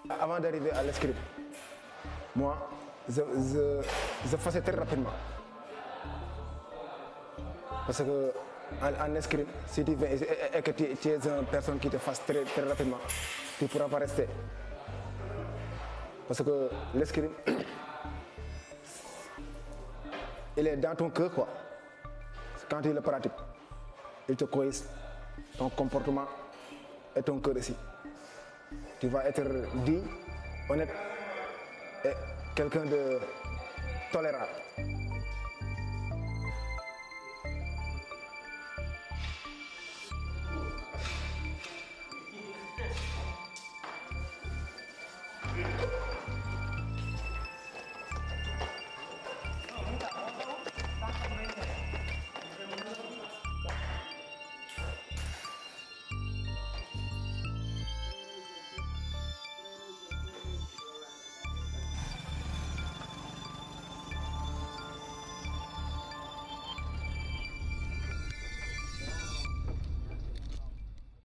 Avant d'arriver à l'escrime, moi, je faisais très rapidement. Parce que en escrime, si tu viens et que tu es une personne qui te fasse très, très rapidement, tu ne pourras pas rester. Parce que l'escrime, il est dans ton cœur, quoi. Quand tu le pratiques, il te corrige ton comportement et ton cœur aussi. Tu vas être digne, honnête et quelqu'un de tolérable.